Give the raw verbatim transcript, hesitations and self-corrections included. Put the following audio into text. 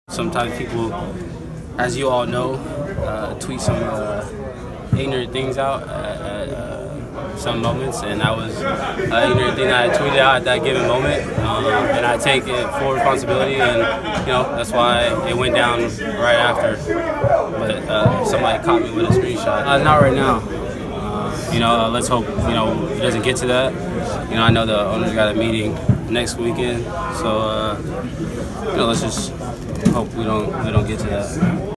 Sometimes people, as you all know, uh, tweet some uh, ignorant things out at, at uh, some moments, and that was an ignorant thing that I tweeted out at that given moment, um, and I take it full responsibility, and you know that's why it went down right after. But uh, somebody caught me with a screenshot. Uh, not right now. Uh, you know, uh, let's hope you know it doesn't get to that. You know, I know the owners got a meeting next weekend, so uh, you know, let's just hope we don't we don't get to that.